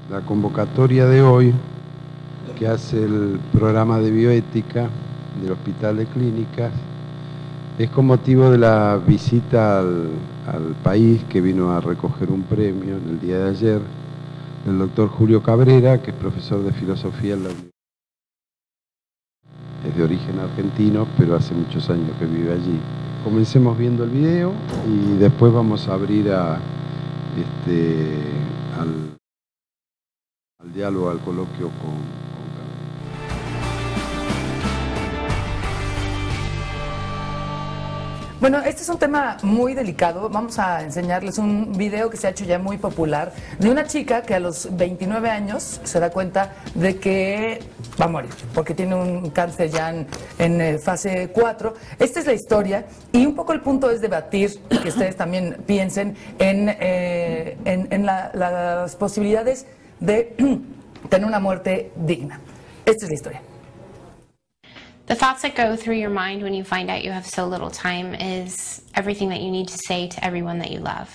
La convocatoria de hoy, que hace el programa de bioética del Hospital de Clínicas, es con motivo de la visita al país que vino a recoger un premio en el día de ayer, del doctor Julio Cabrera, que es profesor de filosofía en la universidad. Es de origen argentino, pero hace muchos años que vive allí. Comencemos viendo el video y después vamos a abrir al diálogo, al coloquio con Bueno, este es un tema muy delicado. Vamos a enseñarles un video que se ha hecho ya muy popular de una chica que a los 29 años se da cuenta de que va a morir porque tiene un cáncer ya en fase 4. Esta es la historia y un poco el punto es debatir y que ustedes también piensen en las posibilidades de tener una muerte digna. Esta es la historia. The thoughts that go through your mind when you find out you have so little time is everything that you need to say to everyone that you love.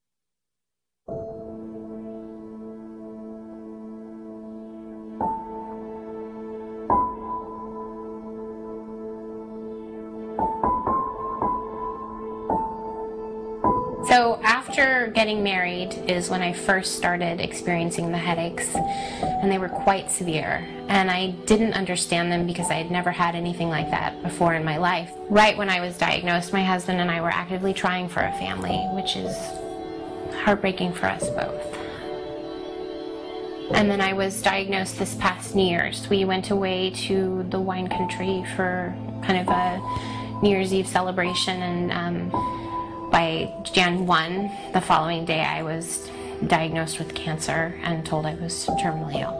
So after getting married is when I first started experiencing the headaches, and they were quite severe, and I didn't understand them because I had never had anything like that before in my life. Right when I was diagnosed, my husband and I were actively trying for a family, which is heartbreaking for us both. And then I was diagnosed this past New Year's. We went away to the wine country for kind of a New Year's Eve celebration, and by Jan 1, the following day, I was diagnosed with cancer and told I was terminally ill.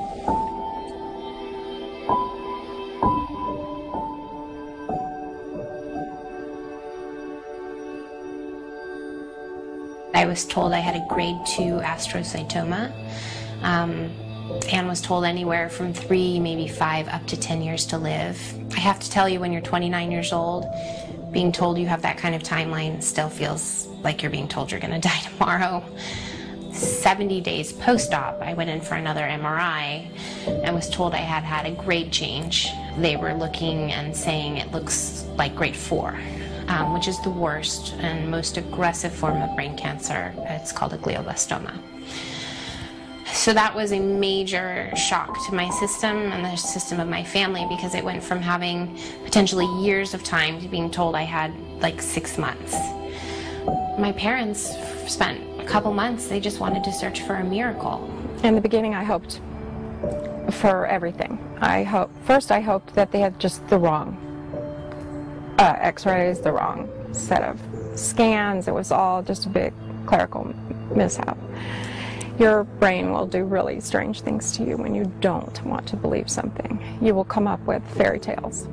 I was told I had a grade 2 astrocytoma, and was told anywhere from 3, maybe 5, up to 10 years to live. I have to tell you, when you're 29 years old, being told you have that kind of timeline still feels like you're being told you're going to die tomorrow. 70 days post-op, I went in for another MRI and was told I had had a grade change. They were looking and saying it looks like grade 4, which is the worst and most aggressive form of brain cancer. It's called a glioblastoma. So that was a major shock to my system and the system of my family, because it went from having potentially years of time to being told I had like 6 months. My parents spent a couple months, they just wanted to search for a miracle. In the beginning, I hoped for everything. First I hoped that they had just the wrong x-rays, the wrong set of scans. It was all just a big clerical mishap. Your brain will do really strange things to you when you don't want to believe something. You will come up with fairy tales.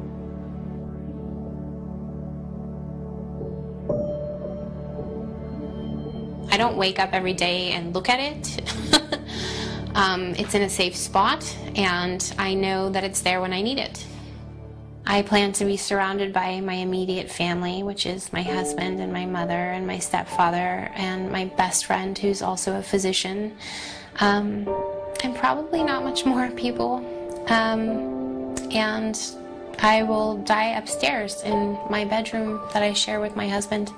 I don't wake up every day and look at it. It's in a safe spot, and I know that it's there when I need it. I plan to be surrounded by my immediate family, which is my husband and my mother and my stepfather and my best friend, who's also a physician, and probably not much more people. And I will die upstairs in my bedroom that I share with my husband,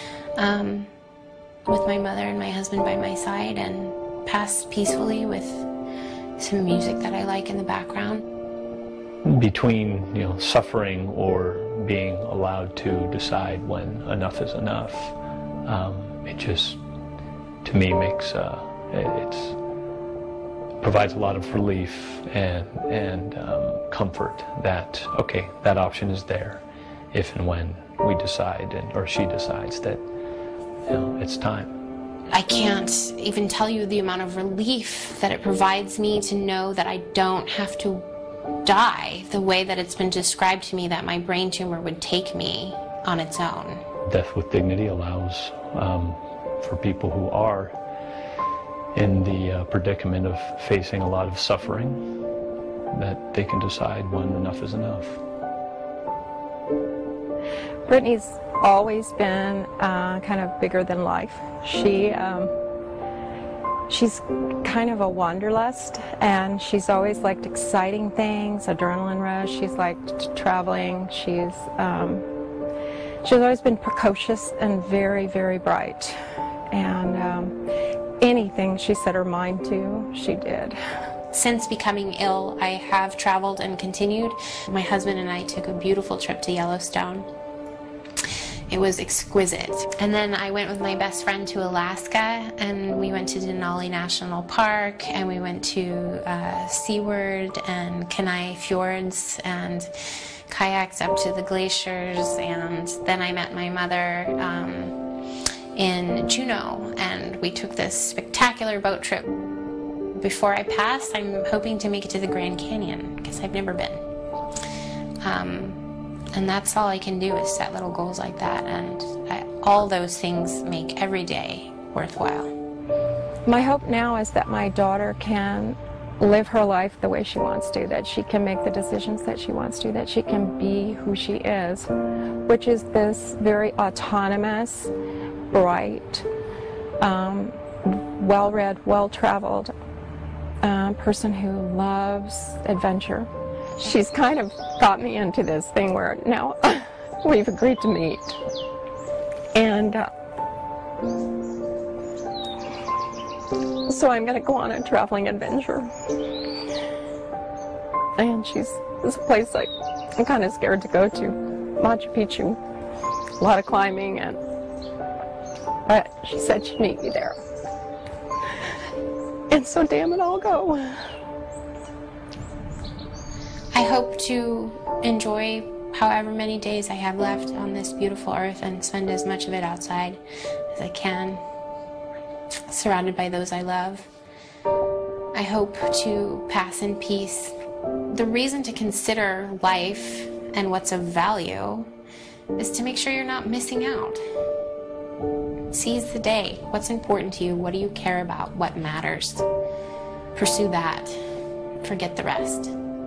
with my mother and my husband by my side, and pass peacefully with some music that I like in the background. Between, suffering or being allowed to decide when enough is enough, it just, to me, makes it provides a lot of relief and comfort that, okay, that option is there if and when we decide, or she decides that it's time. I can't even tell you the amount of relief that it provides me to know that I don't have to die the way that it's been described to me that my brain tumor would take me on its own. Death with dignity allows for people who are in the predicament of facing a lot of suffering, that they can decide when enough is enough. Brittany's always been kind of bigger than life. She's kind of a wanderlust, and she's always liked exciting things, adrenaline rush. She's liked traveling. She's always been precocious and very, very bright. And anything she set her mind to, she did. Since becoming ill, I have traveled and continued. My husband and I took a beautiful trip to Yellowstone. It was exquisite. And then I went with my best friend to Alaska, and we went to Denali National Park, and we went to Seward and Kenai Fjords, and kayaks up to the glaciers. And then I met my mother in Juneau, and we took this spectacular boat trip. Before I pass, I'm hoping to make it to the Grand Canyon, because I've never been. And that's all I can do, is set little goals like that, and all those things make every day worthwhile. My hope now is that my daughter can live her life the way she wants to, that she can make the decisions that she wants to, that she can be who she is, which is this very autonomous, bright, well-read, well-traveled person who loves adventure. She's kind of got me into this thing where now we've agreed to meet. And so I'm going to go on a traveling adventure. And this place I'm kind of scared to go to, Machu Picchu. A lot of climbing, but she said she'd meet me there. And so damn it, I'll go. I hope to enjoy however many days I have left on this beautiful earth and spend as much of it outside as I can, surrounded by those I love. I hope to pass in peace. The reason to consider life and what's of value is to make sure you're not missing out. Seize the day. What's important to you? What do you care about? What matters? Pursue that. Forget the rest.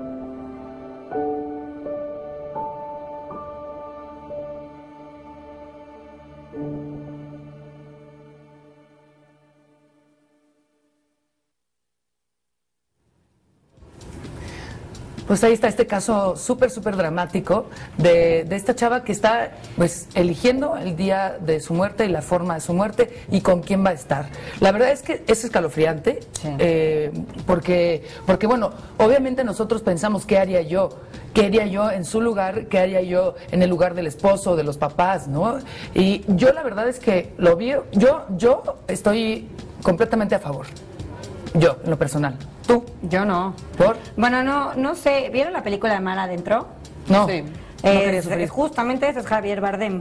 Pues ahí está este caso súper dramático de esta chava que está pues eligiendo el día de su muerte y la forma de su muerte y con quién va a estar. La verdad es que es escalofriante, sí. porque bueno, obviamente nosotros pensamos qué haría yo en su lugar, qué haría yo en el lugar del esposo, de los papás, ¿no? Y yo la verdad es que lo vi, yo estoy completamente a favor. Yo, en lo personal. ¿Tú? Yo no. ¿Por? Bueno, no sé. ¿Vieron la película de Mar Adentro? No. Sí. No quería sufrir. Justamente ese es Javier Bardem.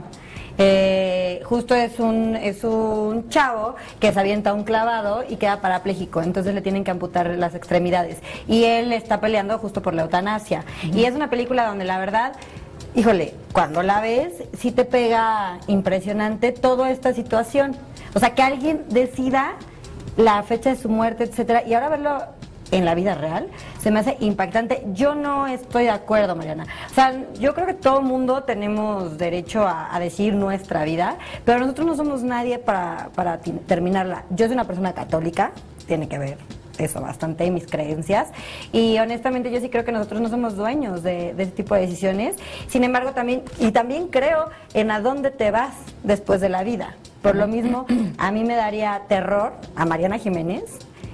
Justo es un chavo que se avienta un clavado y queda parapléjico, entonces le tienen que amputar las extremidades. Y él está peleando justo por la eutanasia. Y es una película donde la verdad, híjole, cuando la ves, sí te pega impresionante toda esta situación. O sea, que alguien decida la fecha de su muerte, etcétera, y ahora verlo en la vida real se me hace impactante. Yo no estoy de acuerdo, Mariana. O sea, yo creo que todo el mundo tenemos derecho a decir nuestra vida, pero nosotros no somos nadie para terminarla. Yo soy una persona católica, tiene que ver eso bastante, mis creencias, y honestamente yo sí creo que nosotros no somos dueños de ese tipo de decisiones. Sin embargo, también creo en a dónde te vas después de la vida. Por lo mismo, a mí me daría terror, a Mariana Jiménez,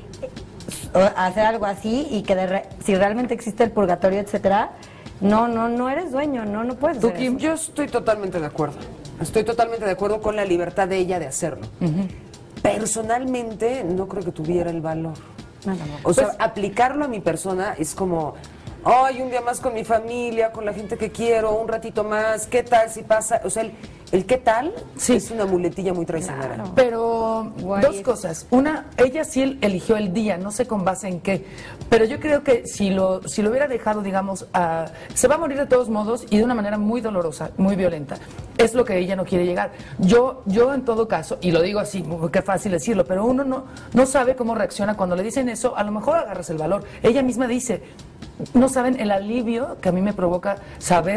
hacer algo así y que si realmente existe el purgatorio, etcétera, no eres dueño, no puedes hacer eso. Yo estoy totalmente de acuerdo. Estoy totalmente de acuerdo con la libertad de ella de hacerlo. Personalmente, no creo que tuviera el valor. O sea, aplicarlo a mi persona es como, ay, un día más con mi familia, con la gente que quiero, un ratito más, ¿qué tal si pasa? O sea, el qué tal es una muletilla muy traicionera. Claro. Pero dos cosas. Una, ella sí eligió el día, no sé con base en qué, pero yo creo que si lo hubiera dejado, digamos, se va a morir de todos modos y de una manera muy dolorosa, muy violenta. Es lo que ella no quiere llegar. Yo en todo caso, y lo digo así, qué fácil decirlo, pero uno no sabe cómo reacciona cuando le dicen eso, a lo mejor agarras el valor. Ella misma dice, no saben el alivio que a mí me provoca saber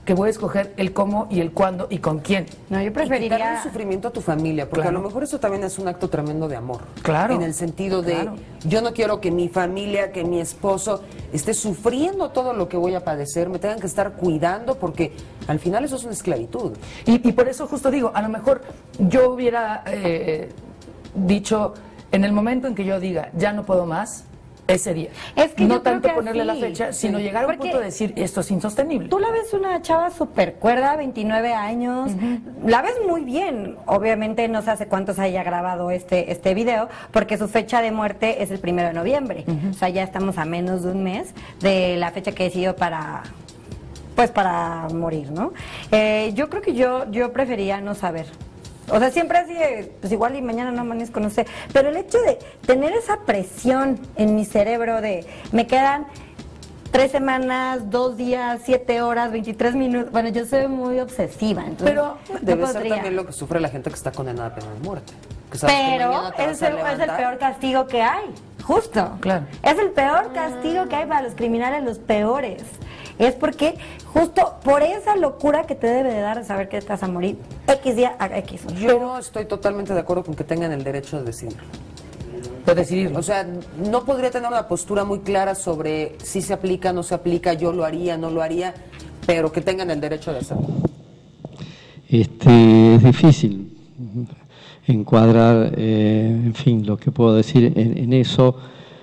que voy a escoger el cómo y el cuándo y con quién. No, yo Y quitarle preferiría... el sufrimiento a tu familia, porque Claro. a lo mejor eso también es un acto tremendo de amor. Claro. En el sentido de, Claro. yo no quiero que mi familia, que mi esposo esté sufriendo todo lo que voy a padecer, me tengan que estar cuidando, porque al final eso es una esclavitud. Y por eso justo digo, a lo mejor yo hubiera dicho, en el momento en que yo diga, ya no puedo más, ese día. Es que no yo creo tanto que ponerle la así, fecha, sino sí. llegar a un Porque punto de decir, esto es insostenible. Tú la ves una chava súper cuerda, 29 años, la ves muy bien. Obviamente no sé hace cuántos haya grabado este video, porque su fecha de muerte es el 1 de noviembre. O sea, ya estamos a menos de un mes de la fecha que decidió para morir, ¿no? Yo creo que yo prefería no saber. O sea, siempre así, pues igual y mañana no amanezco, no sé. Pero el hecho de tener esa presión en mi cerebro de me quedan 3 semanas, 2 días, 7 horas, 23 minutos. Bueno, yo soy muy obsesiva, entonces Pero Debe no ser podría. también lo que sufre la gente que está condenada a pena de muerte. Que sabes que Pero mañana te vas es a el levantar. peor castigo que hay, justo. Claro. Es el peor castigo que hay para los criminales, los peores. Es porque justo por esa locura que te debe de dar de saber que te vas a morir X día a X. Yo estoy totalmente de acuerdo con que tengan el derecho de decidir. de decidirlo. O sea, no podría tener una postura muy clara sobre si se aplica, no se aplica, yo lo haría, no lo haría, pero que tengan el derecho de hacerlo. Es difícil encuadrar, en fin, lo que puedo decir en eso.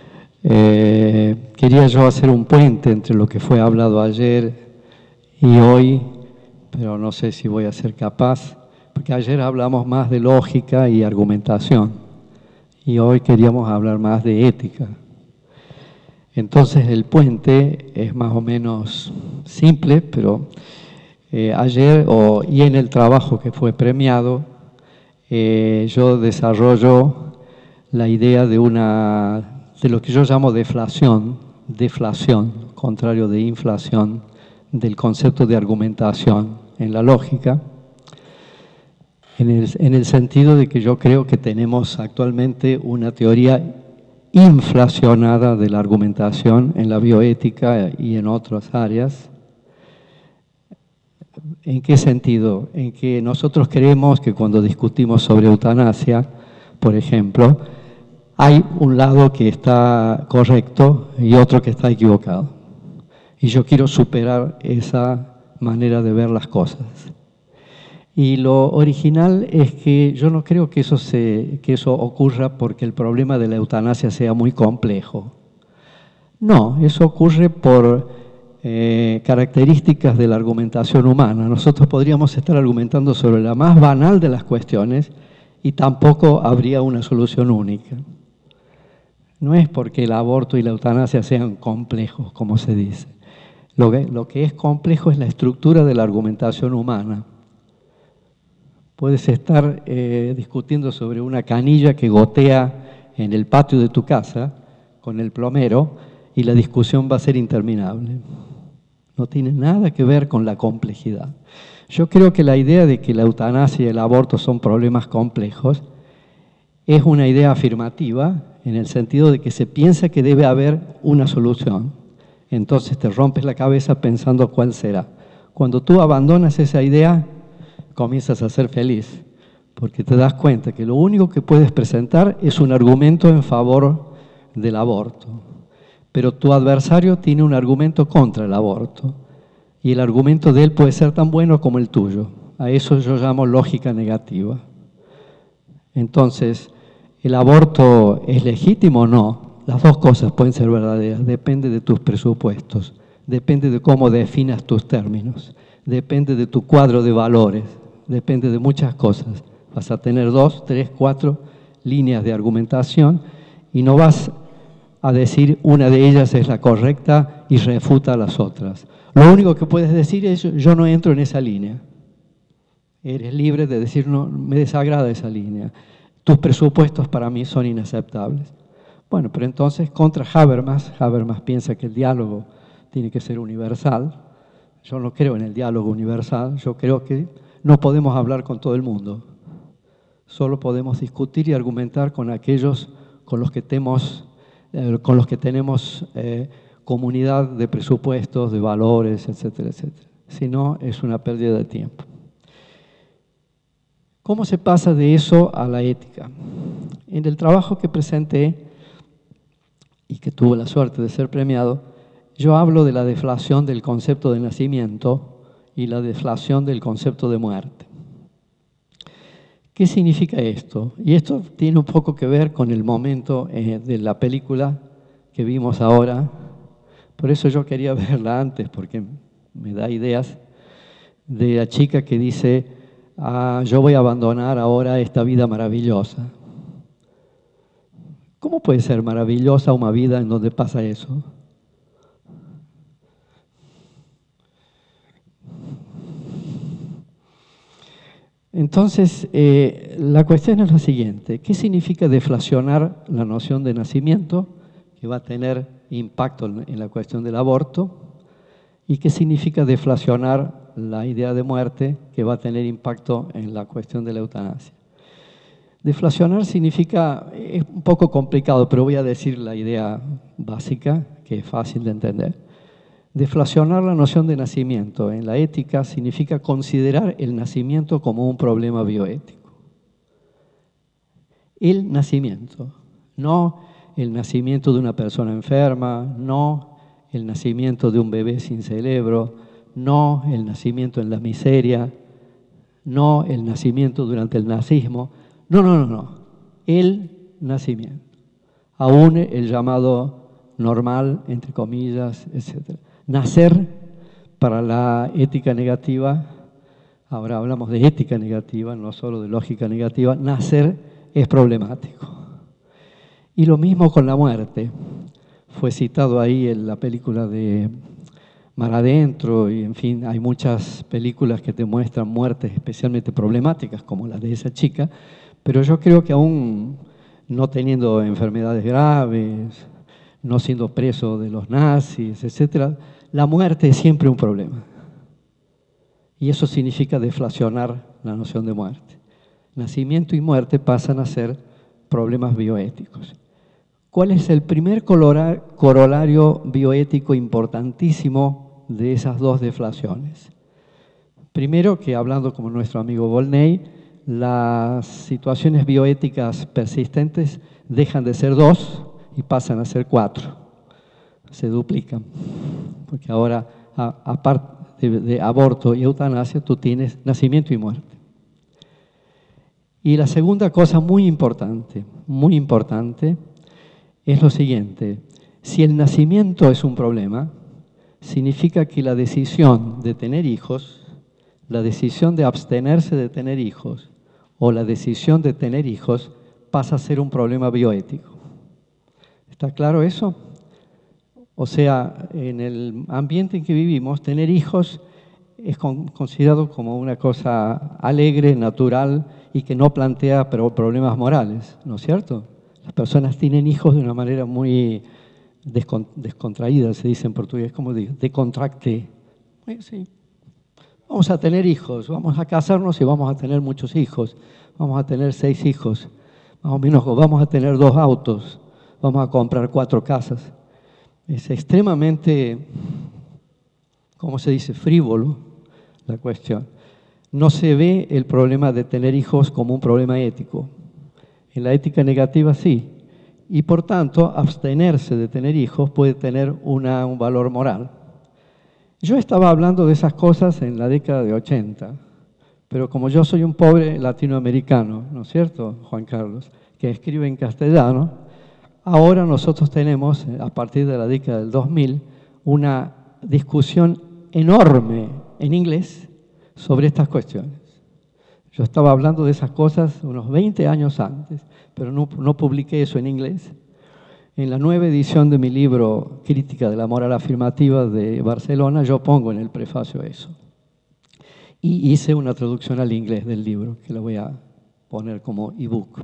Quería yo hacer un puente entre lo que fue hablado ayer y hoy, pero no sé si voy a ser capaz, porque ayer hablamos más de lógica y argumentación, y hoy queríamos hablar más de ética. Entonces el puente es más o menos simple, pero ayer y en el trabajo que fue premiado, yo desarrollo la idea de lo que yo llamo deflación, contrario de inflación, del concepto de argumentación en la lógica, en el sentido de que yo creo que tenemos actualmente una teoría inflacionada de la argumentación en la bioética y en otras áreas. ¿En qué sentido? En que nosotros creemos que cuando discutimos sobre eutanasia, por ejemplo, hay un lado que está correcto y otro que está equivocado. Y yo quiero superar esa manera de ver las cosas. Y lo original es que yo no creo que eso ocurra porque el problema de la eutanasia sea muy complejo. No, eso ocurre por características de la argumentación humana. Nosotros podríamos estar argumentando sobre la más banal de las cuestiones y tampoco habría una solución única. No es porque el aborto y la eutanasia sean complejos, como se dice. Lo que es complejo es la estructura de la argumentación humana. Puedes estar discutiendo sobre una canilla que gotea en el patio de tu casa con el plomero y la discusión va a ser interminable. No tiene nada que ver con la complejidad. Yo creo que la idea de que la eutanasia y el aborto son problemas complejos es una idea afirmativa en el sentido de que se piensa que debe haber una solución. Entonces te rompes la cabeza pensando cuál será. Cuando tú abandonas esa idea, comienzas a ser feliz, porque te das cuenta que lo único que puedes presentar es un argumento en favor del aborto. Pero tu adversario tiene un argumento contra el aborto, y el argumento de él puede ser tan bueno como el tuyo. A eso yo llamo lógica negativa. Entonces, ¿el aborto es legítimo o no? Las dos cosas pueden ser verdaderas, depende de tus presupuestos, depende de cómo definas tus términos, depende de tu cuadro de valores, depende de muchas cosas. Vas a tener 2, 3, 4 líneas de argumentación y no vas a decir una de ellas es la correcta y refuta a las otras. Lo único que puedes decir es yo no entro en esa línea. Eres libre de decir no, me desagrada esa línea. Tus presupuestos para mí son inaceptables. Bueno, pero entonces contra Habermas piensa que el diálogo tiene que ser universal. Yo no creo en el diálogo universal, yo creo que no podemos hablar con todo el mundo. Solo podemos discutir y argumentar con aquellos con los que tenemos comunidad de presupuestos, de valores, etcétera, etcétera. Si no, es una pérdida de tiempo. ¿Cómo se pasa de eso a la ética? En el trabajo que presenté y que tuve la suerte de ser premiado, yo hablo de la deflación del concepto de nacimiento y la deflación del concepto de muerte. ¿Qué significa esto? Y esto tiene un poco que ver con el momento de la película que vimos ahora. Por eso yo quería verla antes, porque me da ideas de la chica que dice, yo voy a abandonar ahora esta vida maravillosa. ¿Cómo puede ser maravillosa una vida en donde pasa eso? Entonces, la cuestión es la siguiente. ¿Qué significa deflacionar la noción de nacimiento, que va a tener impacto en la cuestión del aborto? ¿Y qué significa deflacionar la idea de muerte, que va a tener impacto en la cuestión de la eutanasia? Deflacionar significa, es un poco complicado, pero voy a decir la idea básica, que es fácil de entender. Deflacionar la noción de nacimiento en la ética significa considerar el nacimiento como un problema bioético. El nacimiento, no el nacimiento de una persona enferma, no el nacimiento de un bebé sin cerebro, no el nacimiento en la miseria, no el nacimiento durante el nazismo. No. El nacimiento. Aún el llamado normal, entre comillas, etc. Nacer para la ética negativa, ahora hablamos de ética negativa, no solo de lógica negativa, nacer es problemático. Y lo mismo con la muerte. Fue citado ahí en la película de Mar Adentro, y en fin, hay muchas películas que te muestran muertes especialmente problemáticas, como la de esa chica, pero yo creo que aún no teniendo enfermedades graves, no siendo preso de los nazis, etc., la muerte es siempre un problema. Y eso significa deflacionar la noción de muerte. Nacimiento y muerte pasan a ser problemas bioéticos. ¿Cuál es el primer corolario bioético importantísimo de esas dos deflaciones? Primero, que hablando como nuestro amigo Volney, las situaciones bioéticas persistentes dejan de ser 2 y pasan a ser 4. Se duplican. Porque ahora, aparte de aborto y eutanasia, tú tienes nacimiento y muerte. Y la segunda cosa muy importante, es lo siguiente. Si el nacimiento es un problema, significa que la decisión de tener hijos, la decisión de abstenerse de tener hijos o la decisión de tener hijos pasa a ser un problema bioético. ¿Está claro eso? O sea, en el ambiente en que vivimos, tener hijos es considerado como una cosa alegre, natural y que no plantea problemas morales, ¿no es cierto? Las personas tienen hijos de una manera muy descontraída, se dice en portugués, como digo, decontracté. Sí. Vamos a tener hijos, vamos a casarnos y vamos a tener muchos hijos. Vamos a tener 6 hijos, más o menos, vamos a tener 2 autos, vamos a comprar 4 casas. Es extremadamente, ¿cómo se dice?, frívolo la cuestión. No se ve el problema de tener hijos como un problema ético. En la ética negativa sí. Y por tanto, abstenerse de tener hijos puede tener un valor moral. Yo estaba hablando de esas cosas en la década de 80, pero como yo soy un pobre latinoamericano, ¿no es cierto, Juan Carlos?, que escribe en castellano, ahora nosotros tenemos, a partir de la década del 2000, una discusión enorme en inglés sobre estas cuestiones. Yo estaba hablando de esas cosas unos 20 años antes, pero no publiqué eso en inglés. En la nueva edición de mi libro Crítica de la Moral Afirmativa de Barcelona, yo pongo en el prefacio eso. Y hice una traducción al inglés del libro, que la voy a poner como ebook.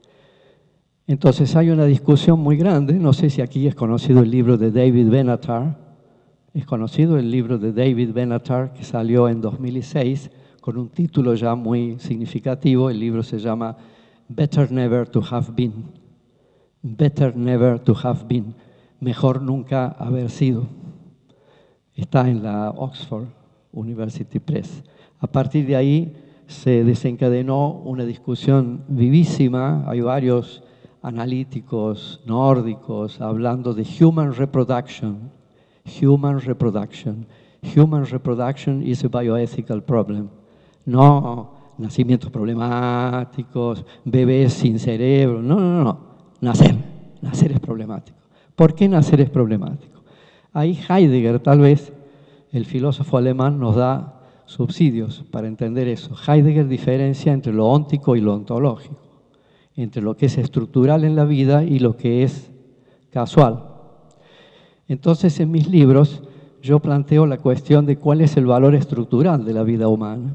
Entonces hay una discusión muy grande, no sé si aquí es conocido el libro de David Benatar. Es conocido el libro de David Benatar, que salió en 2006, con un título ya muy significativo. El libro se llama Better Never to Have Been. Better Never to Have Been. Mejor nunca haber sido. Está en la Oxford University Press. A partir de ahí se desencadenó una discusión vivísima. Hay varios analíticos nórdicos hablando de human reproduction. Human reproduction. Human reproduction is a bioethical problem. No nacimientos problemáticos, bebés sin cerebro. No. Nacer es problemático. ¿Por qué nacer es problemático? Ahí Heidegger, tal vez, el filósofo alemán, nos da subsidios para entender eso. Heidegger diferencia entre lo óntico y lo ontológico, entre lo que es estructural en la vida y lo que es casual. Entonces, en mis libros, yo planteo la cuestión de cuál es el valor estructural de la vida humana.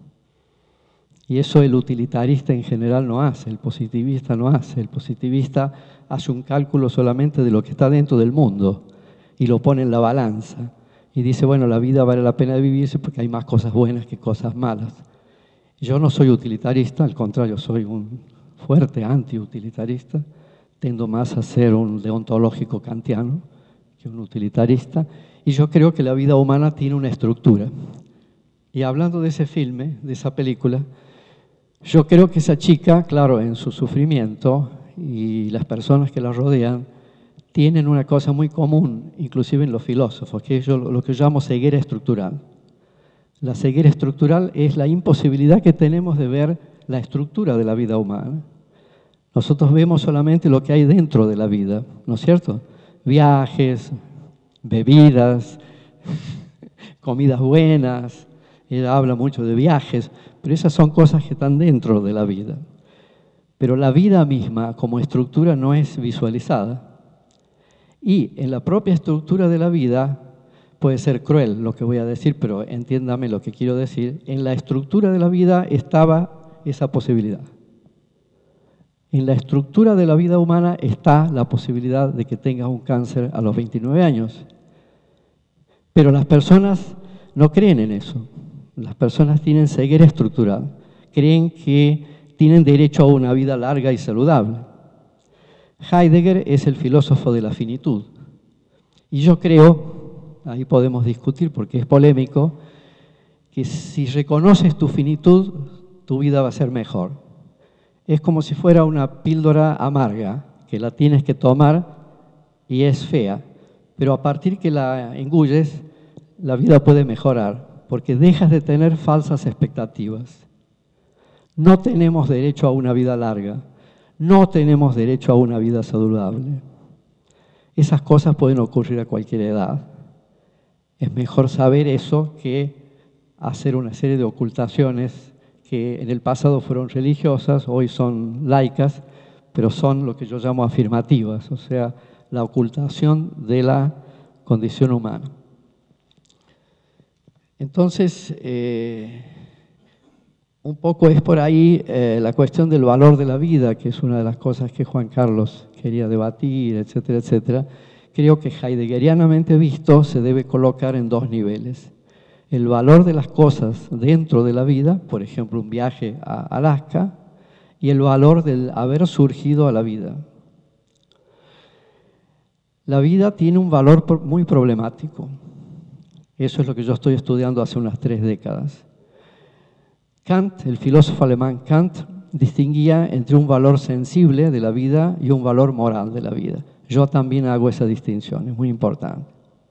Y eso el utilitarista en general no hace, el positivista no hace. El positivista hace un cálculo solamente de lo que está dentro del mundo y lo pone en la balanza. Y dice, bueno, la vida vale la pena vivirse porque hay más cosas buenas que cosas malas. Yo no soy utilitarista, al contrario, soy un fuerte anti-utilitarista. Tendo más a ser un deontológico kantiano que un utilitarista. Y yo creo que la vida humana tiene una estructura. Y hablando de ese filme, de esa película, yo creo que esa chica, claro, en su sufrimiento y las personas que la rodean, tienen una cosa muy común, inclusive en los filósofos, que es lo que yo llamo ceguera estructural. La ceguera estructural es la imposibilidad que tenemos de ver la estructura de la vida humana. Nosotros vemos solamente lo que hay dentro de la vida, ¿no es cierto? Viajes, bebidas, comidas buenas. Ella habla mucho de viajes, pero esas son cosas que están dentro de la vida. Pero la vida misma como estructura no es visualizada. Y en la propia estructura de la vida, puede ser cruel lo que voy a decir, pero entiéndame lo que quiero decir, en la estructura de la vida estaba esa posibilidad. En la estructura de la vida humana está la posibilidad de que tengas un cáncer a los 29 años. Pero las personas no creen en eso. Las personas tienen ceguera estructural. Creen que tienen derecho a una vida larga y saludable. Heidegger es el filósofo de la finitud. Y yo creo, ahí podemos discutir porque es polémico, que si reconoces tu finitud, tu vida va a ser mejor. Es como si fuera una píldora amarga, que la tienes que tomar y es fea, pero a partir que la engulles, la vida puede mejorar, porque dejas de tener falsas expectativas. No tenemos derecho a una vida larga, no tenemos derecho a una vida saludable. Esas cosas pueden ocurrir a cualquier edad. Es mejor saber eso que hacer una serie de ocultaciones que en el pasado fueron religiosas, hoy son laicas, pero son lo que yo llamo afirmativas, o sea, la ocultación de la condición humana. Entonces, un poco es por ahí la cuestión del valor de la vida, que es una de las cosas que Juan Carlos quería debatir, etcétera, etcétera. Creo que heideggerianamente visto se debe colocar en dos niveles. El valor de las cosas dentro de la vida, por ejemplo, un viaje a Alaska, y el valor del haber surgido a la vida. La vida tiene un valor muy problemático. Eso es lo que yo estoy estudiando hace unas 3 décadas. Kant, el filósofo alemán Kant, distinguía entre un valor sensible de la vida y un valor moral de la vida. Yo también hago esa distinción, es muy importante.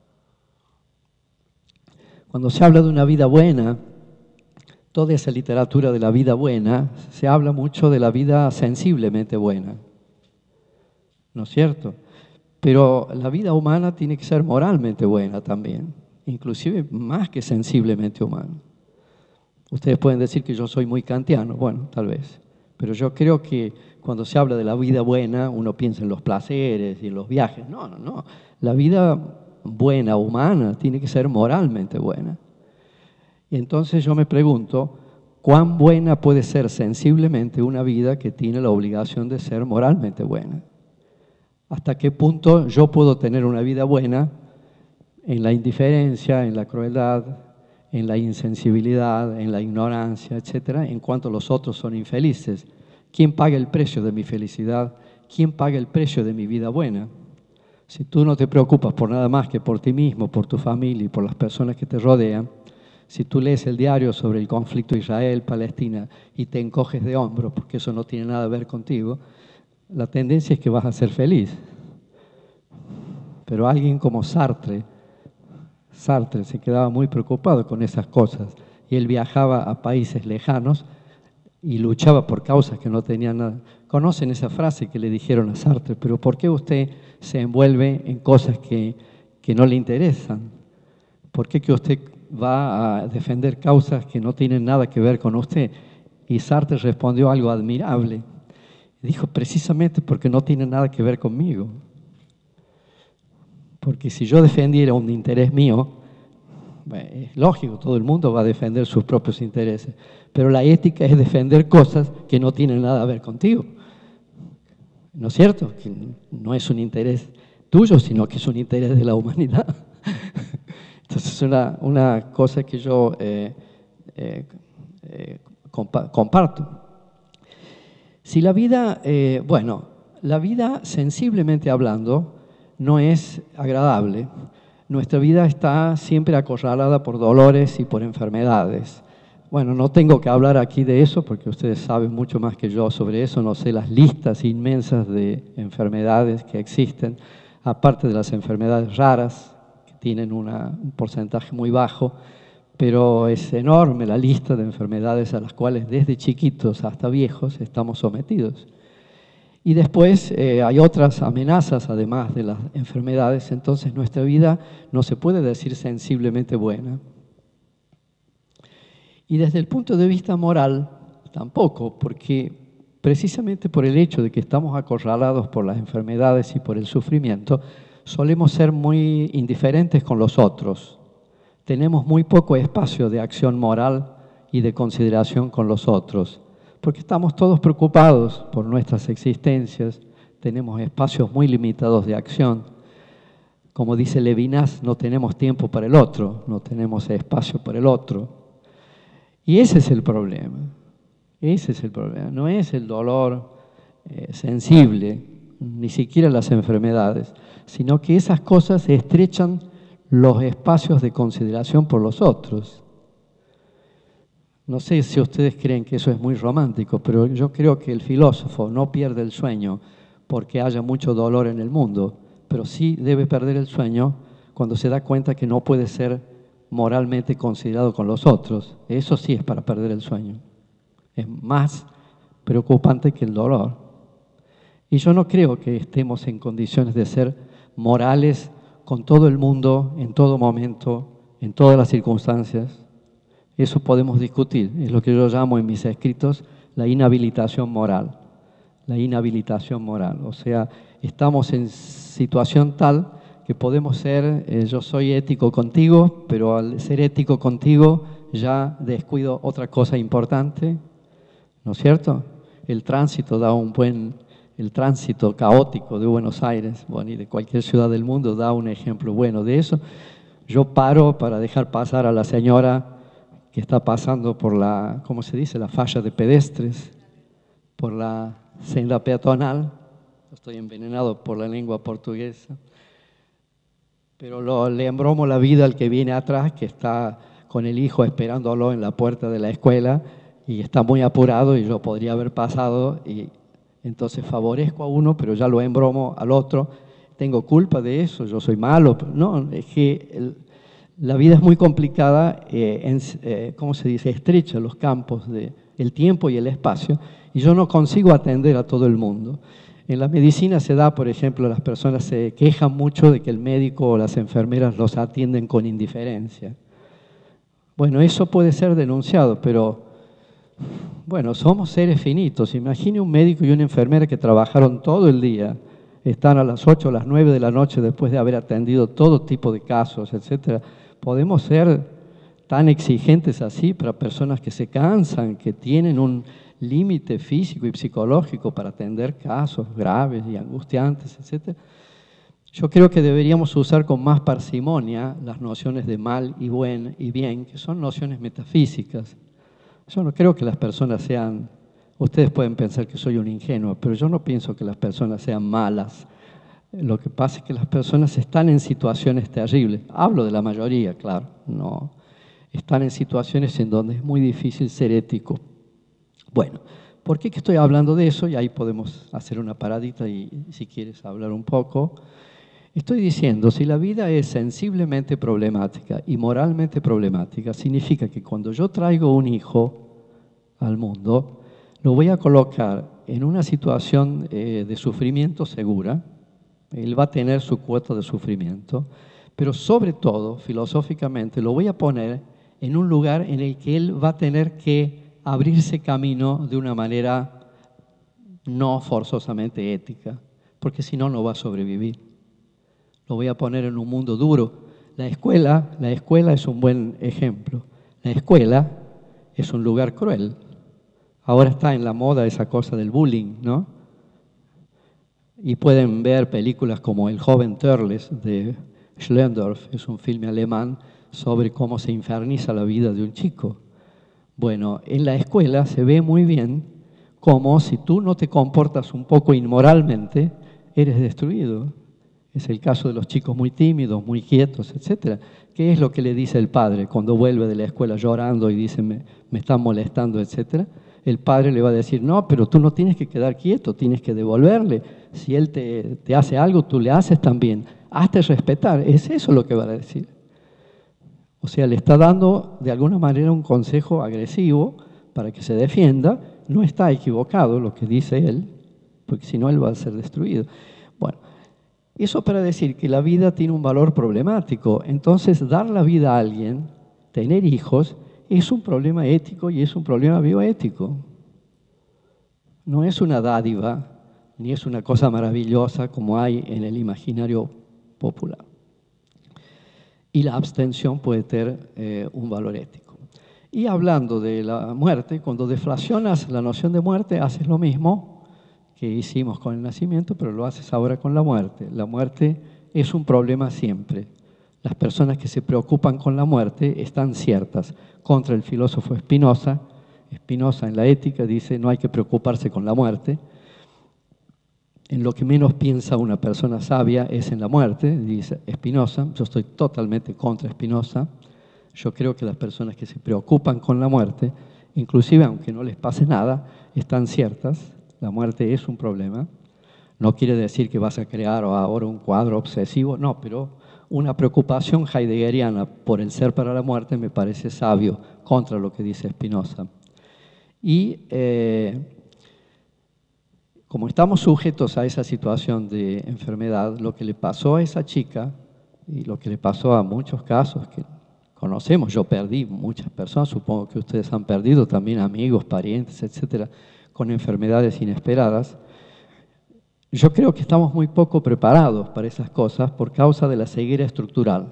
Cuando se habla de una vida buena, toda esa literatura de la vida buena, se habla mucho de la vida sensiblemente buena, ¿no es cierto? Pero la vida humana tiene que ser moralmente buena también, inclusive más que sensiblemente humana. Ustedes pueden decir que yo soy muy kantiano, bueno, tal vez, pero yo creo que cuando se habla de la vida buena, uno piensa en los placeres y en los viajes. No. La vida buena, humana, tiene que ser moralmente buena. Y entonces yo me pregunto, ¿cuán buena puede ser sensiblemente una vida que tiene la obligación de ser moralmente buena? ¿Hasta qué punto yo puedo tener una vida buena en la indiferencia, en la crueldad, en la insensibilidad, en la ignorancia, etcétera, en cuanto los otros son infelices? ¿Quién paga el precio de mi felicidad? ¿Quién paga el precio de mi vida buena? Si tú no te preocupas por nada más que por ti mismo, por tu familia y por las personas que te rodean, Si tú lees el diario sobre el conflicto Israel-Palestina y te encoges de hombros porque eso no tiene nada que ver contigo, la tendencia es que vas a ser feliz. Pero alguien como Sartre se quedaba muy preocupado con esas cosas y él viajaba a países lejanos y luchaba por causas que no tenían nada. Conocen esa frase que le dijeron a Sartre, pero ¿por qué usted se envuelve en cosas que no le interesan? ¿Por qué que usted va a defender causas que no tienen nada que ver con usted? Y Sartre respondió algo admirable. Dijo, precisamente porque no tiene nada que ver conmigo. Porque si yo defendiera un interés mío, bueno, es lógico, todo el mundo va a defender sus propios intereses, pero la ética es defender cosas que no tienen nada que ver contigo. ¿No es cierto? Que no es un interés tuyo, sino que es un interés de la humanidad. Entonces es una cosa que yo comparto. Si la vida, la vida sensiblemente hablando no es agradable. Nuestra vida está siempre acorralada por dolores y por enfermedades. Bueno, no tengo que hablar aquí de eso porque ustedes saben mucho más que yo sobre eso. No sé las listas inmensas de enfermedades que existen, aparte de las enfermedades raras, que tienen un porcentaje muy bajo, pero es enorme la lista de enfermedades a las cuales desde chiquitos hasta viejos estamos sometidos. Y después hay otras amenazas además de las enfermedades, entonces nuestra vida no se puede decir sensiblemente buena. Y desde el punto de vista moral tampoco, porque precisamente por el hecho de que estamos acorralados por las enfermedades y por el sufrimiento, solemos ser muy indiferentes con los otros. Tenemos muy poco espacio de acción moral y de consideración con los otros, porque estamos todos preocupados por nuestras existencias, tenemos espacios muy limitados de acción. Como dice Levinas, no tenemos tiempo para el otro, no tenemos espacio para el otro. Y ese es el problema, no es el dolor sensible, ni siquiera las enfermedades, sino que esas cosas estrechan los espacios de consideración por los otros. No sé si ustedes creen que eso es muy romántico, pero yo creo que el filósofo no pierde el sueño porque haya mucho dolor en el mundo, pero sí debe perder el sueño cuando se da cuenta que no puede ser moralmente considerado con los otros. Eso sí es para perder el sueño. Es más preocupante que el dolor. Y yo no creo que estemos en condiciones de ser morales con todo el mundo, en todo momento, en todas las circunstancias. Eso podemos discutir. Es lo que yo llamo en mis escritos la inhabilitación moral. La inhabilitación moral. O sea, estamos en situación tal que podemos ser, yo soy ético contigo, pero al ser ético contigo ya descuido otra cosa importante, ¿no es cierto? El tránsito el tránsito caótico de Buenos Aires, bueno, y de cualquier ciudad del mundo da un ejemplo bueno de eso. Yo paro para dejar pasar a la señora que está pasando por la, ¿cómo se dice?, la falla de pedestres, por la senda peatonal. Estoy envenenado por la lengua portuguesa. Pero le embromo la vida al que viene atrás, que está con el hijo esperándolo en la puerta de la escuela y está muy apurado y yo podría haber pasado y entonces favorezco a uno, pero ya lo embromo al otro. ¿Tengo culpa de eso? ¿Yo soy malo? No, es que la vida es muy complicada, ¿cómo se dice? Estrecha los campos del tiempo y el espacio y yo no consigo atender a todo el mundo. En la medicina se da, por ejemplo, las personas se quejan mucho de que el médico o las enfermeras los atienden con indiferencia. Bueno, eso puede ser denunciado, pero bueno, somos seres finitos. Imagine un médico y una enfermera que trabajaron todo el día, están a las 8 o las 9 de la noche después de haber atendido todo tipo de casos, etc. ¿Podemos ser tan exigentes así para personas que se cansan, que tienen un límite físico y psicológico para atender casos graves y angustiantes, etc.? Yo creo que deberíamos usar con más parsimonia las nociones de mal y buen y bien, que son nociones metafísicas. Yo no creo que las personas sean, ustedes pueden pensar que soy un ingenuo, pero yo no pienso que las personas sean malas. Lo que pasa es que las personas están en situaciones terribles. Hablo de la mayoría, claro, no. están en situaciones en donde es muy difícil ser ético. Bueno, ¿por qué que estoy hablando de eso? Y ahí podemos hacer una paradita y si quieres hablar un poco. Estoy diciendo, si la vida es sensiblemente problemática y moralmente problemática, significa que cuando yo traigo un hijo al mundo, lo voy a colocar en una situación de sufrimiento segura. Él va a tener su cuota de sufrimiento, pero sobre todo, filosóficamente, lo voy a poner en un lugar en el que él va a tener que abrirse camino de una manera no forzosamente ética, porque si no, no va a sobrevivir. Lo voy a poner en un mundo duro. La escuela es un buen ejemplo. La escuela es un lugar cruel. Ahora está en la moda esa cosa del bullying, ¿no? Y pueden ver películas como El joven Törles de Schlendorf, es un filme alemán sobre cómo se inferniza la vida de un chico. Bueno, en la escuela se ve muy bien cómo si tú no te comportas un poco inmoralmente, eres destruido. Es el caso de los chicos muy tímidos, muy quietos, etc. ¿Qué es lo que le dice el padre cuando vuelve de la escuela llorando y dice me están molestando, etc.? El padre le va a decir, no, pero tú no tienes que quedar quieto, tienes que devolverle. Si él te hace algo, tú le haces también. Hazte respetar. Es eso lo que va a decir. O sea, le está dando de alguna manera un consejo agresivo para que se defienda. No está equivocado lo que dice él, porque si no él va a ser destruido. Bueno, eso para decir que la vida tiene un valor problemático. Entonces, dar la vida a alguien, tener hijos, es un problema ético y es un problema bioético. No es una dádiva, ni es una cosa maravillosa como hay en el imaginario popular. Y la abstención puede tener un valor ético. Y hablando de la muerte, cuando deflacionas la noción de muerte, haces lo mismo que hicimos con el nacimiento, pero lo haces ahora con la muerte. La muerte es un problema siempre. Las personas que se preocupan con la muerte están ciertas. Contra el filósofo Spinoza, Spinoza en la Ética dice no hay que preocuparse con la muerte. En lo que menos piensa una persona sabia es en la muerte, dice Spinoza. Yo estoy totalmente contra Spinoza. Yo creo que las personas que se preocupan con la muerte, inclusive aunque no les pase nada, están ciertas. La muerte es un problema. No quiere decir que vas a crear ahora un cuadro obsesivo, no, pero una preocupación heideggeriana por el ser para la muerte me parece sabio contra lo que dice Spinoza. Y como estamos sujetos a esa situación de enfermedad, lo que le pasó a esa chica y lo que le pasó a muchos casos que conocemos, yo perdí muchas personas, supongo que ustedes han perdido también amigos, parientes, etcétera, con enfermedades inesperadas. Yo creo que estamos muy poco preparados para esas cosas por causa de la ceguera estructural.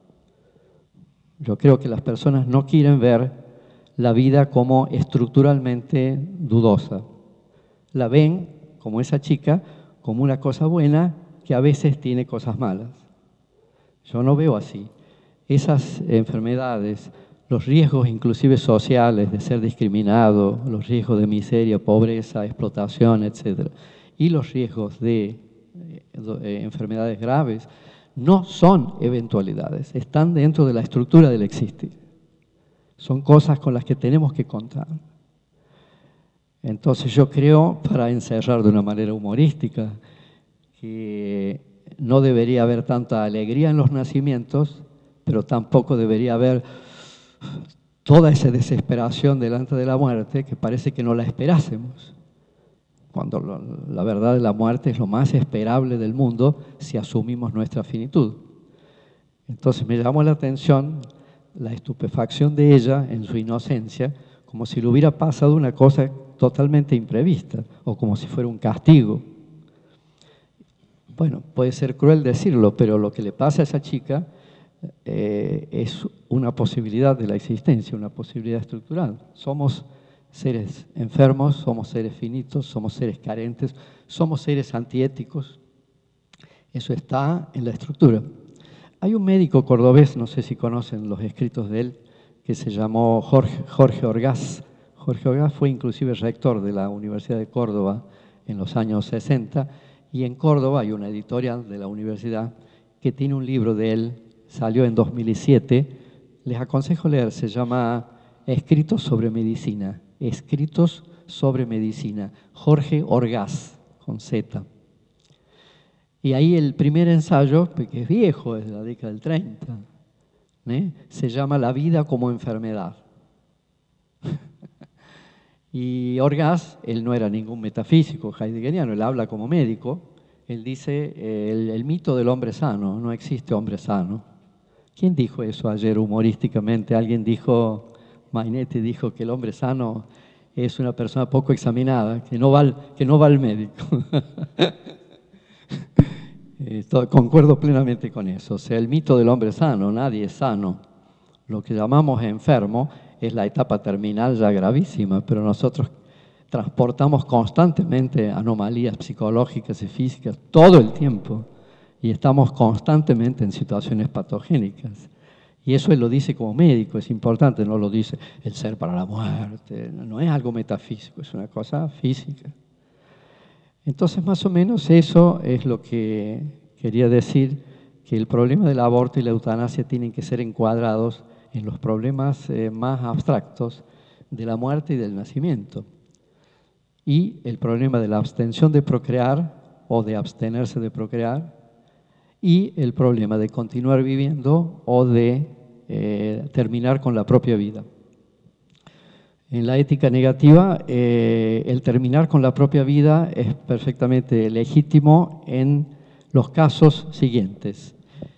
Yo creo que las personas no quieren ver la vida como estructuralmente dudosa. La ven, como esa chica, como una cosa buena que a veces tiene cosas malas. Yo no veo así. Esas enfermedades, los riesgos inclusive sociales de ser discriminado, los riesgos de miseria, pobreza, explotación, etc., y los riesgos de enfermedades graves, no son eventualidades, están dentro de la estructura del existir. Son cosas con las que tenemos que contar. Entonces yo creo, para encerrar de una manera humorística, que no debería haber tanta alegría en los nacimientos, pero tampoco debería haber toda esa desesperación delante de la muerte que parece que no la esperásemos. Cuando la verdad de la muerte es lo más esperable del mundo si asumimos nuestra finitud. Entonces me llamó la atención la estupefacción de ella en su inocencia, como si le hubiera pasado una cosa totalmente imprevista o como si fuera un castigo. Bueno, puede ser cruel decirlo, pero lo que le pasa a esa chica es una posibilidad de la existencia, una posibilidad estructural. Somos seres enfermos, somos seres finitos, somos seres carentes, somos seres antiéticos. Eso está en la estructura. Hay un médico cordobés, no sé si conocen los escritos de él, que se llamó Jorge Orgaz. Jorge Orgaz fue inclusive rector de la Universidad de Córdoba en los años 60, y en Córdoba hay una editorial de la universidad que tiene un libro de él, salió en 2007, les aconsejo leer, se llama Escritos sobre Medicina. Escritos sobre Medicina. Jorge Orgaz, con Z. Y ahí el primer ensayo, que es viejo, es de la década del 30, se llama La vida como enfermedad. Y Orgaz, él no era ningún metafísico heideggeriano, él habla como médico. Él dice el mito del hombre sano, no existe hombre sano. ¿Quién dijo eso ayer humorísticamente? Alguien dijo, Mainetti dijo que el hombre sano es una persona poco examinada, que no va al médico. Concuerdo plenamente con eso. O sea, el mito del hombre sano, nadie es sano. Lo que llamamos enfermo es la etapa terminal ya gravísima, pero nosotros transportamos constantemente anomalías psicológicas y físicas todo el tiempo y estamos constantemente en situaciones patogénicas. Y eso él lo dice como médico, es importante, no lo dice el ser para la muerte, no es algo metafísico, es una cosa física. Entonces, más o menos eso es lo que quería decir, que el problema del aborto y la eutanasia tienen que ser encuadrados en los problemas más abstractos de la muerte y del nacimiento. Y el problema de la abstención de procrear o de abstenerse de procrear, y el problema de continuar viviendo o de terminar con la propia vida. En la ética negativa, el terminar con la propia vida es perfectamente legítimo en los casos siguientes.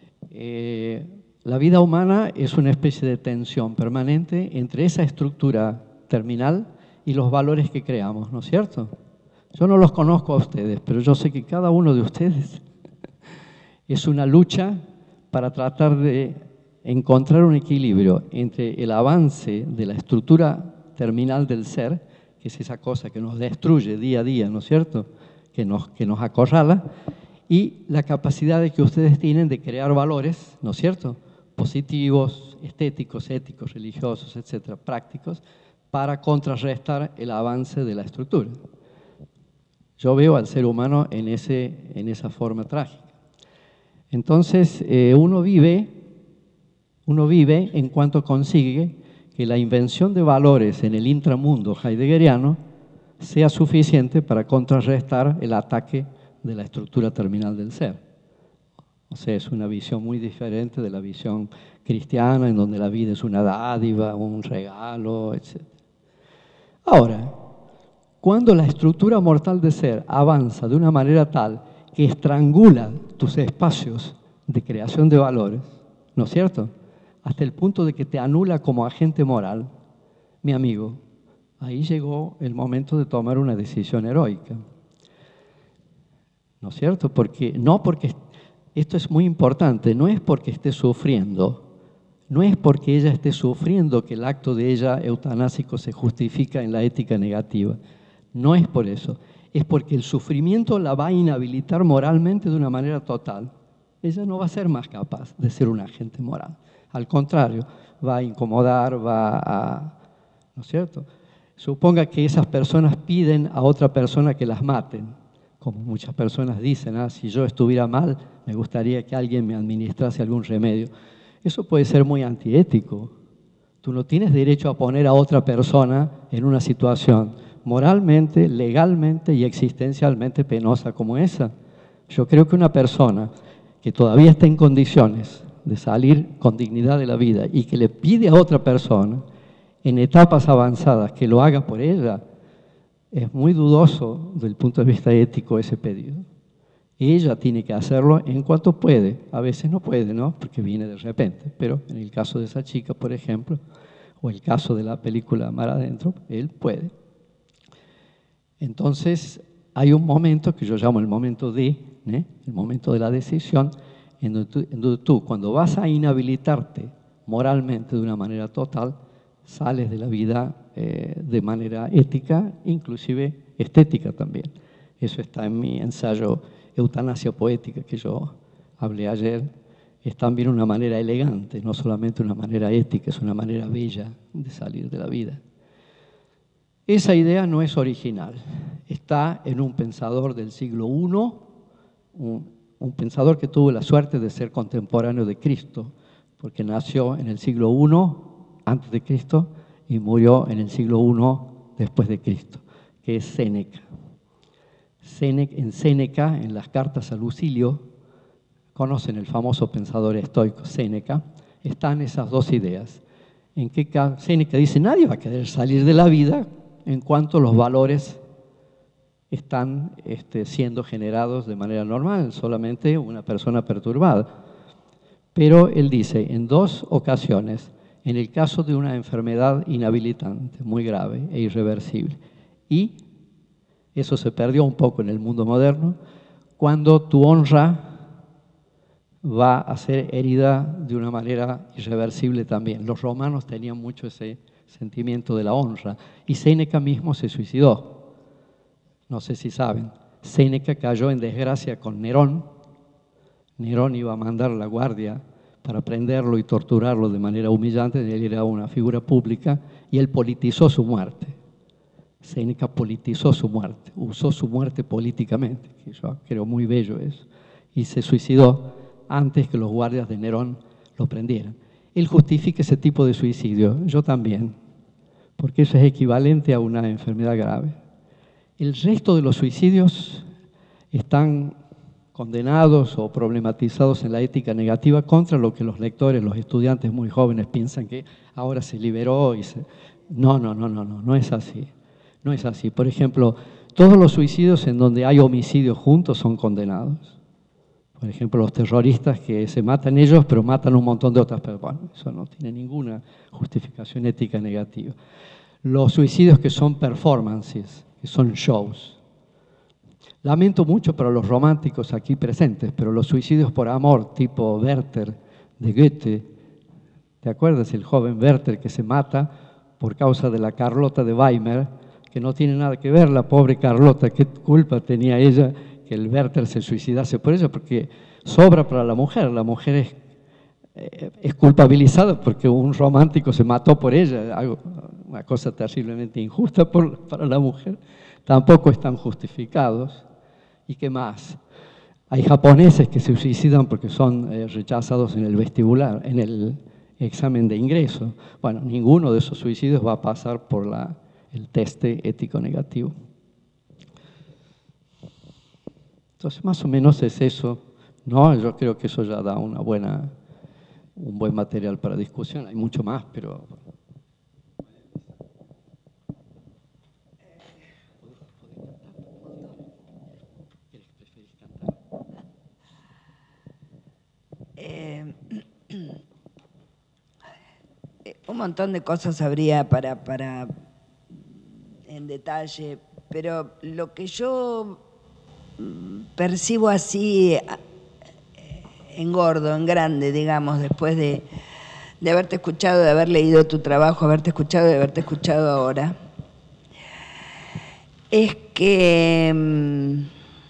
La vida humana es una especie de tensión permanente entre esa estructura terminal y los valores que creamos, ¿no es cierto? Yo no los conozco a ustedes, pero yo sé que cada uno de ustedes es una lucha para tratar de encontrar un equilibrio entre el avance de la estructura terminal del ser, que es esa cosa que nos destruye día a día, ¿no es cierto?, que nos acorrala, y la capacidad de que ustedes tienen de crear valores, ¿no es cierto?, positivos, estéticos, éticos, religiosos, etcétera, prácticos, para contrarrestar el avance de la estructura. Yo veo al ser humano en esa forma trágica. Entonces, uno vive en cuanto consigue que la invención de valores en el intramundo heideggeriano sea suficiente para contrarrestar el ataque de la estructura terminal del ser. O sea, es una visión muy diferente de la visión cristiana, en donde la vida es una dádiva, un regalo, etc. Ahora, cuando la estructura mortal del ser avanza de una manera tal que estrangula tus espacios de creación de valores, ¿no es cierto?, hasta el punto de que te anula como agente moral, mi amigo, ahí llegó el momento de tomar una decisión heroica. ¿No es cierto? Porque esto es muy importante, no es porque esté sufriendo, no es porque ella esté sufriendo que el acto de ella eutanásico se justifica en la ética negativa. No es por eso, es porque el sufrimiento la va a inhabilitar moralmente de una manera total. Ella no va a ser más capaz de ser un agente moral. Al contrario, va a incomodar, ¿no es cierto? Suponga que esas personas piden a otra persona que las maten, como muchas personas dicen, si yo estuviera mal, me gustaría que alguien me administrase algún remedio. Eso puede ser muy antiético. Tú no tienes derecho a poner a otra persona en una situación moralmente, legalmente y existencialmente penosa como esa. Yo creo que una persona que todavía está en condiciones de salir con dignidad de la vida y que le pide a otra persona en etapas avanzadas que lo haga por ella, es muy dudoso desde el punto de vista ético ese pedido. Ella tiene que hacerlo en cuanto puede. A veces no puede, ¿no?, porque viene de repente. Pero en el caso de esa chica, por ejemplo, o el caso de la película Mar Adentro, él puede. Entonces, hay un momento que yo llamo el momento D, el momento de la decisión, en donde tú, cuando vas a inhabilitarte moralmente de una manera total, sales de la vida de manera ética, inclusive estética también. Eso está en mi ensayo Eutanasia Poética, que yo hablé ayer. Es también una manera elegante, no solamente una manera ética, es una manera bella de salir de la vida. Esa idea no es original. Está en un pensador del siglo I, un pensador que tuvo la suerte de ser contemporáneo de Cristo, porque nació en el siglo I antes de Cristo y murió en el siglo I después de Cristo, que es Séneca. En Séneca, en las cartas a Lucilio, conocen el famoso pensador estoico Séneca, están esas dos ideas. En que Séneca dice, nadie va a querer salir de la vida en cuanto los valores están siendo generados de manera normal, solamente una persona perturbada. Pero él dice, en 2 ocasiones, en el caso de una enfermedad inhabilitante, muy grave e irreversible, y eso se perdió un poco en el mundo moderno, cuando tu honra va a ser herida de una manera irreversible también. Los romanos tenían mucho ese sentimiento de la honra, y Séneca mismo se suicidó. No sé si saben, Séneca cayó en desgracia con Nerón. Nerón iba a mandar la guardia para prenderlo y torturarlo de manera humillante. Él era una figura pública y él politizó su muerte. Séneca politizó su muerte, usó su muerte políticamente, que yo creo muy bello eso, y se suicidó antes que los guardias de Nerón lo prendieran. Él justifica ese tipo de suicidio, yo también, porque eso es equivalente a una enfermedad grave. El resto de los suicidios están condenados o problematizados en la ética negativa contra lo que los lectores, los estudiantes muy jóvenes piensan que ahora se liberó y se... No es así. No es así. Por ejemplo, todos los suicidios en donde hay homicidios juntos son condenados. Por ejemplo, los terroristas que se matan ellos, pero matan un montón de otras personas. Bueno, eso no tiene ninguna justificación ética negativa. Los suicidios que son performances, que son shows. Lamento mucho para los románticos aquí presentes, pero los suicidios por amor, tipo Werther de Goethe, ¿te acuerdas? El joven Werther que se mata por causa de la Carlota de Weimar, que no tiene nada que ver, la pobre Carlota, ¿qué culpa tenía ella que el Werther se suicidase por ella? Porque sobra para la mujer es culpabilizada porque un romántico se mató por ella, una cosa terriblemente injusta para la mujer. Tampoco están justificados. ¿Y qué más? Hay japoneses que se suicidan porque son rechazados en el vestibular, en el examen de ingreso. Bueno, ninguno de esos suicidios va a pasar por el teste ético negativo. Entonces, más o menos es eso, ¿no? Yo creo que eso ya da un buen material para discusión. Hay mucho más, pero... Un montón de cosas habría para en detalle, pero lo que yo percibo así en gordo, en grande, digamos, después de haberte escuchado, de haber leído tu trabajo, haberte escuchado, de haberte escuchado ahora, es que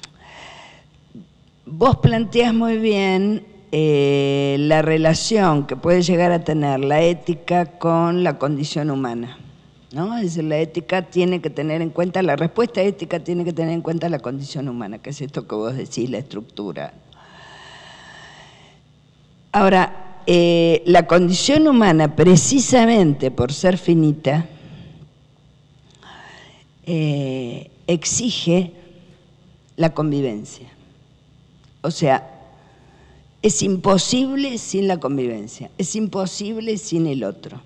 vos planteás muy bien la relación que puede llegar a tener la ética con la condición humana, ¿no? Es decir, la ética tiene que tener en cuenta, la respuesta ética tiene que tener en cuenta la condición humana, que es esto que vos decís, la estructura. Ahora, la condición humana, precisamente por ser finita, exige la convivencia. O sea, es imposible sin la convivencia, es imposible sin el otro.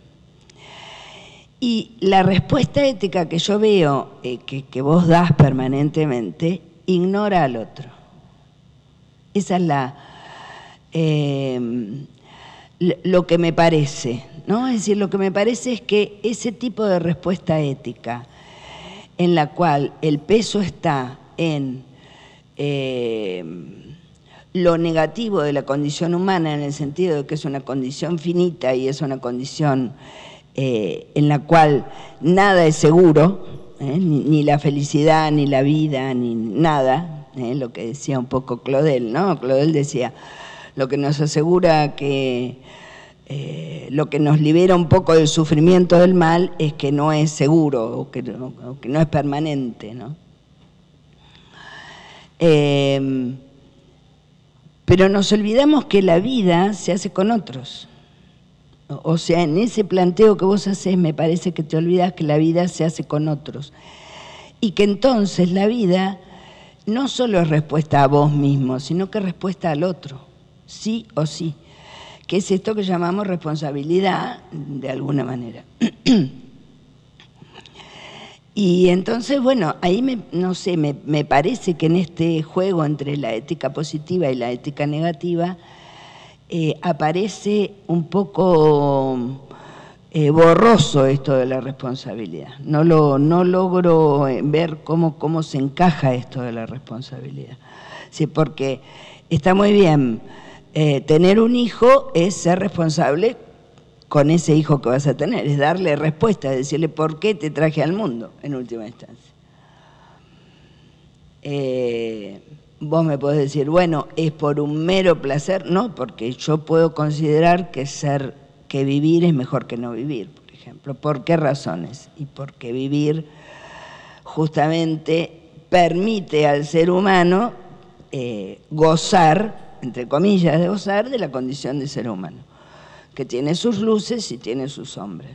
Y la respuesta ética que yo veo que vos das permanentemente, ignora al otro. Esa es lo que me parece, ¿no? Es decir, lo que me parece es que ese tipo de respuesta ética, en la cual el peso está en lo negativo de la condición humana, en el sentido de que es una condición finita y es una condición en la cual nada es seguro, ni la felicidad, ni la vida, ni nada, lo que decía un poco Claudel, ¿no? Claudel decía, lo que nos asegura que lo que nos libera un poco del sufrimiento del mal es que no es seguro o que no es permanente, ¿no? Pero nos olvidamos que la vida se hace con otros. O sea, en ese planteo que vos haces me parece que te olvidas que la vida se hace con otros. Y que entonces la vida no solo es respuesta a vos mismo, sino que es respuesta al otro, sí o sí. Que es esto que llamamos responsabilidad, de alguna manera. Y entonces, bueno, ahí me parece que en este juego entre la ética positiva y la ética negativa aparece un poco borroso esto de la responsabilidad. No logro ver cómo se encaja esto de la responsabilidad. Sí, porque está muy bien, tener un hijo es ser responsable con ese hijo que vas a tener, es darle respuesta, es decirle por qué te traje al mundo, en última instancia. Vos me podés decir, bueno, ¿es por un mero placer? No, porque yo puedo considerar que vivir es mejor que no vivir, por ejemplo. ¿Por qué razones? Y porque vivir justamente permite al ser humano gozar, entre comillas, de gozar de la condición de ser humano, que tiene sus luces y tiene sus sombras.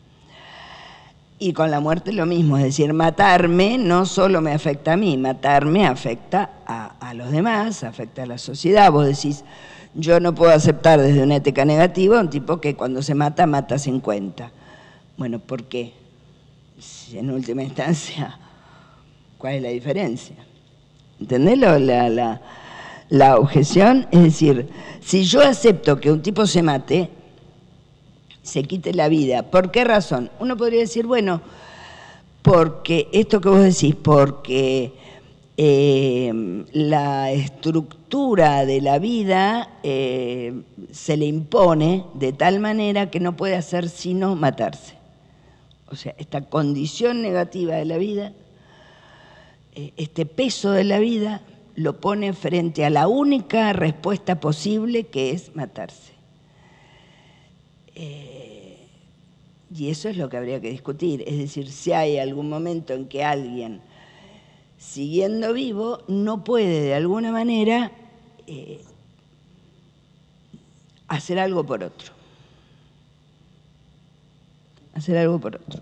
Y con la muerte lo mismo, es decir, matarme no solo me afecta a mí, matarme afecta a los demás, afecta a la sociedad. Vos decís, yo no puedo aceptar desde una ética negativa un tipo que cuando se mata, mata 50. Bueno, ¿por qué? Si en última instancia, ¿cuál es la diferencia? ¿Entendés la objeción? Es decir, si yo acepto que un tipo se mate, se quite la vida, ¿por qué razón? Uno podría decir, bueno, porque esto que vos decís, porque la estructura de la vida se le impone de tal manera que no puede hacer sino matarse. O sea, esta condición negativa de la vida, este peso de la vida, lo pone frente a la única respuesta posible, que es matarse. Y eso es lo que habría que discutir, es decir, si hay algún momento en que alguien, siguiendo vivo, no puede de alguna manera hacer algo por otro. Hacer algo por otro.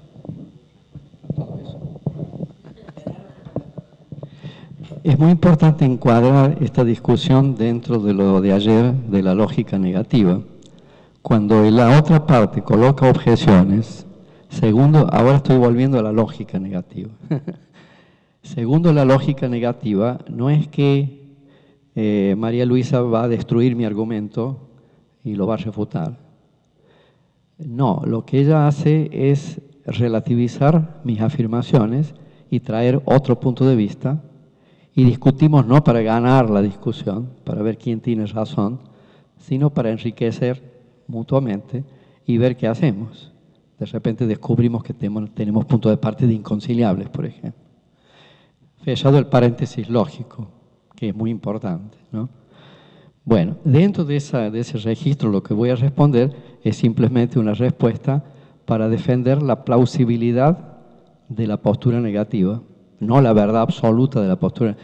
Es muy importante encuadrar esta discusión dentro de lo de ayer, de la lógica negativa. Cuando la otra parte coloca objeciones, segundo, ahora estoy volviendo a la lógica negativa. Segundo la lógica negativa, no es que María Luisa va a destruir mi argumento y lo va a refutar. No, lo que ella hace es relativizar mis afirmaciones y traer otro punto de vista, y discutimos no para ganar la discusión, para ver quién tiene razón, sino para enriquecer mutuamente y ver qué hacemos. De repente descubrimos que tenemos puntos de partida inconciliables, por ejemplo. Fechado el paréntesis lógico, que es muy importante, ¿no? Bueno, dentro de ese registro lo que voy a responder es simplemente una respuesta para defender la plausibilidad de la postura negativa, no la verdad absoluta de la postura.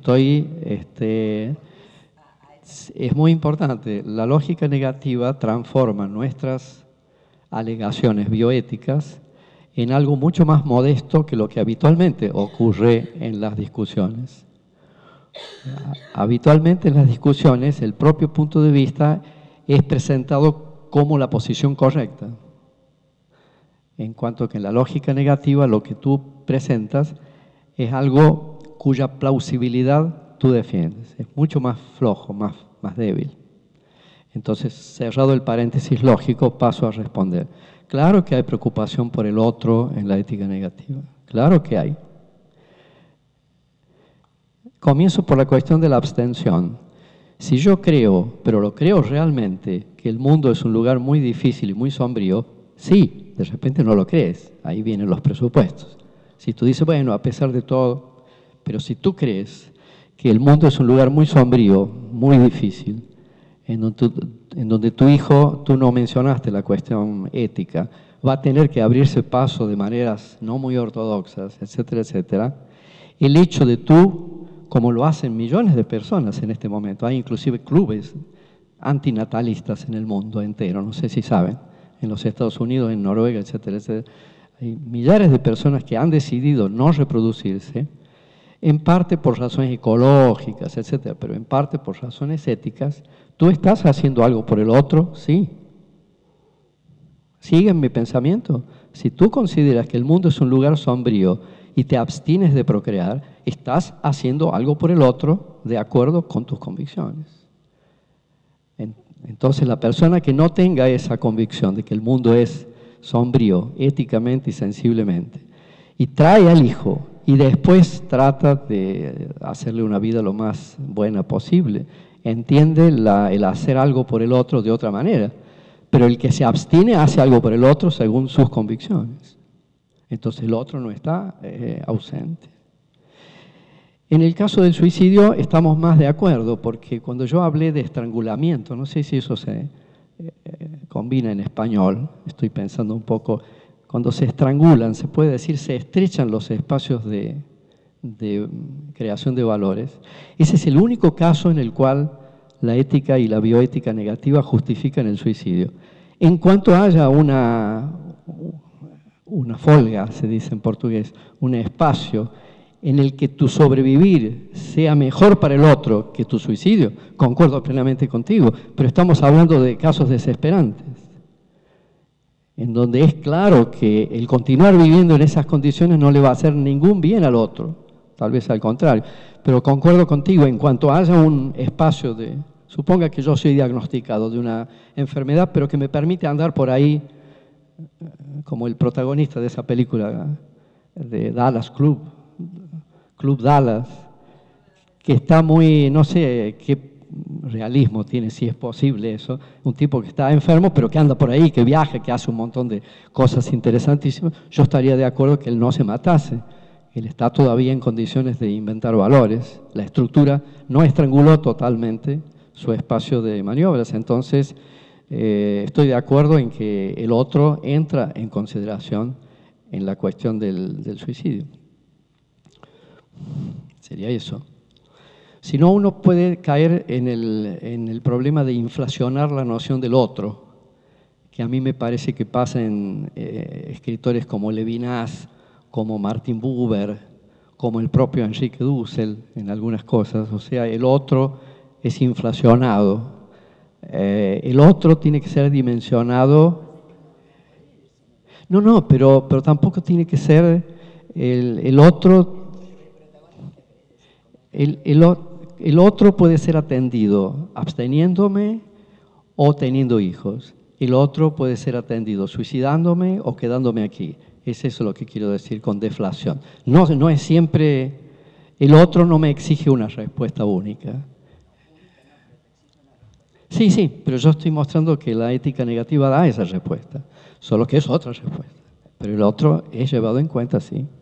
Es muy importante, la lógica negativa transforma nuestras alegaciones bioéticas en algo mucho más modesto que lo que habitualmente ocurre en las discusiones. Habitualmente en las discusiones el propio punto de vista es presentado como la posición correcta, en cuanto que en la lógica negativa lo que tú presentas es algo cuya plausibilidad tú defiendes, es mucho más flojo, más débil. Entonces, cerrado el paréntesis lógico, paso a responder. Claro que hay preocupación por el otro en la ética negativa, claro que hay. Comienzo por la cuestión de la abstención. Si yo creo, pero lo creo realmente, que el mundo es un lugar muy difícil y muy sombrío, sí, de repente no lo crees, ahí vienen los presupuestos. Si tú dices, bueno, a pesar de todo, pero si tú crees que el mundo es un lugar muy sombrío, muy difícil, en donde tu hijo, tú no mencionaste la cuestión ética, va a tener que abrirse paso de maneras no muy ortodoxas, etcétera, etcétera, el hecho de tú, como lo hacen millones de personas en este momento, hay inclusive clubes antinatalistas en el mundo entero, no sé si saben, en los Estados Unidos, en Noruega, etcétera, etcétera. Hay millares de personas que han decidido no reproducirse, en parte por razones ecológicas, etcétera, pero en parte por razones éticas. ¿Tú estás haciendo algo por el otro? Sí. ¿Siguen mi pensamiento? Si tú consideras que el mundo es un lugar sombrío y te abstienes de procrear, estás haciendo algo por el otro de acuerdo con tus convicciones. Entonces, la persona que no tenga esa convicción de que el mundo es sombrío, éticamente y sensiblemente, y trae al hijo y después trata de hacerle una vida lo más buena posible, entiende el hacer algo por el otro de otra manera, pero el que se abstiene hace algo por el otro según sus convicciones. Entonces el otro no está ausente. En el caso del suicidio estamos más de acuerdo, porque cuando yo hablé de estrangulamiento, no sé si eso se combina en español, estoy pensando un poco, cuando se estrangulan, se puede decir, se estrechan los espacios de creación de valores. Ese es el único caso en el cual la ética y la bioética negativa justifican el suicidio. En cuanto haya una folga, se dice en portugués, un espacio en el que tu sobrevivir sea mejor para el otro que tu suicidio, concuerdo plenamente contigo, pero estamos hablando de casos desesperantes, en donde es claro que el continuar viviendo en esas condiciones no le va a hacer ningún bien al otro, tal vez al contrario, pero concuerdo contigo, en cuanto haya un espacio de, suponga que yo soy diagnosticado de una enfermedad, pero que me permite andar por ahí como el protagonista de esa película de Dallas Club Dallas, que está muy, no sé qué realismo tiene, si es posible eso, un tipo que está enfermo pero que anda por ahí, que viaja, que hace un montón de cosas interesantísimas. Yo estaría de acuerdo que él no se matase, él está todavía en condiciones de inventar valores, la estructura no estranguló totalmente su espacio de maniobras, entonces estoy de acuerdo en que el otro entra en consideración en la cuestión del suicidio. Sería eso. Si no, uno puede caer en el problema de inflacionar la noción del otro, que a mí me parece que pasa en escritores como Levinas, como Martin Buber, como el propio Enrique Dussel, en algunas cosas. O sea, el otro es inflacionado. El otro tiene que ser dimensionado. No, pero tampoco tiene que ser el otro. El otro puede ser atendido absteniéndome o teniendo hijos. El otro puede ser atendido suicidándome o quedándome aquí. Es eso lo que quiero decir con deflación. No es siempre, el otro no me exige una respuesta única. Sí, pero yo estoy mostrando que la ética negativa da esa respuesta, solo que es otra respuesta. Pero el otro es llevado en cuenta, sí.